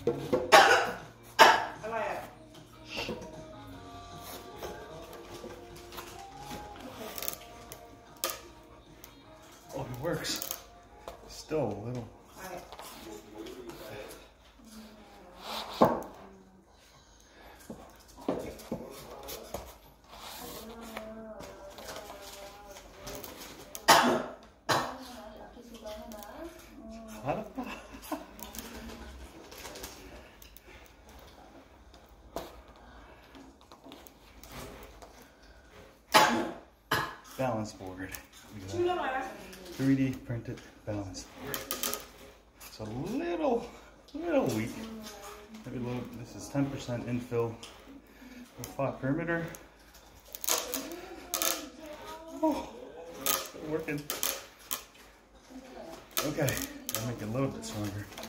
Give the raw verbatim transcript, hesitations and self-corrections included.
อะไรอ่ะ Oh, it works. Still a little. อะไร 잘했다. Balance board. three D printed balance board. It's a little, little weak. Maybe a little, this is ten percent infill with flat perimeter. Oh, still working. Okay, I'll make it a little bit stronger.